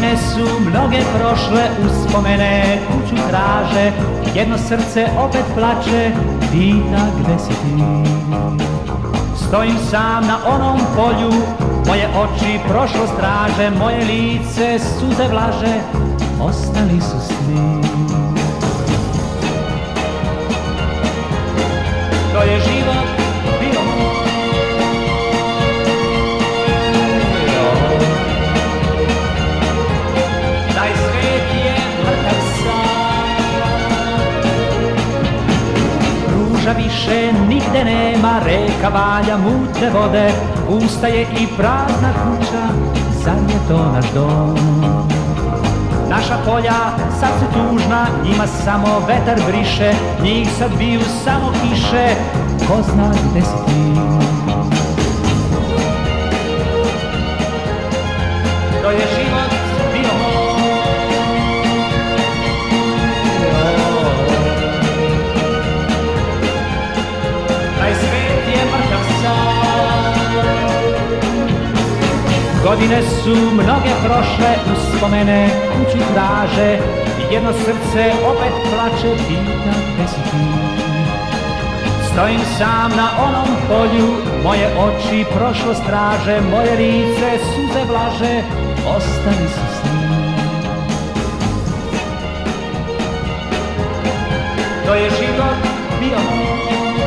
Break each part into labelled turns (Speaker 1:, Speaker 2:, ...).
Speaker 1: Godine su mnoge prošle, uspomene kuću traže, jedno srce opet plače, pita gde si ti. Stojim sam na onom polju, moje oči prošlost traže, moje lice suze vlaže, ostali su sni. To je život bio moj, taj svet je mrtav sam. Ruža više nigde nema, reka valja mutne vode, ustaje i prazna kuća, zar je to naš dom? Naša polja sad su tužna, njima samo vetar briše, njih sad biju samo kiše, ko zna gde si ti? To je život bio moj, taj svet je mrtav sam. Godine su mnoge prošle, uspomene kuću traže, jedno srce opet plače, pita gde si ti. Stojim sam na onom polju, moje oči prošlost traže, moje lice suze vlaže, ostali su sni. To je život bio moj,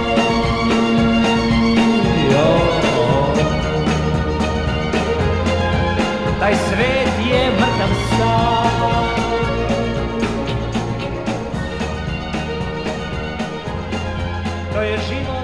Speaker 1: taj svet je mrtav sam. To je život